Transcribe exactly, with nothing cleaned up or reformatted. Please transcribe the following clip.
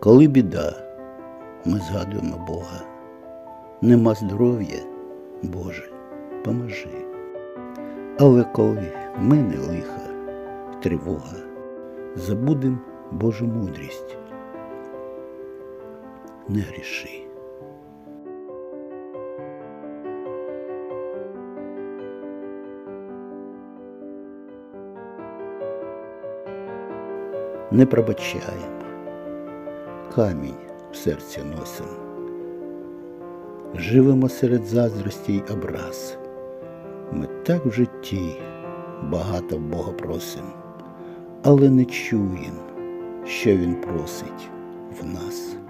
Коли біда, ми згадуємо Бога. Нема здоров'я, Боже, поможи. Але коли мене лиха, тривога, забудем Божу мудрість. Не гріши. Не пробачаємо, камінь в серці носим. Живемо серед заздрості й образ. Ми так в житті багато в Бога просим, але не чуєм, що Він просить в нас.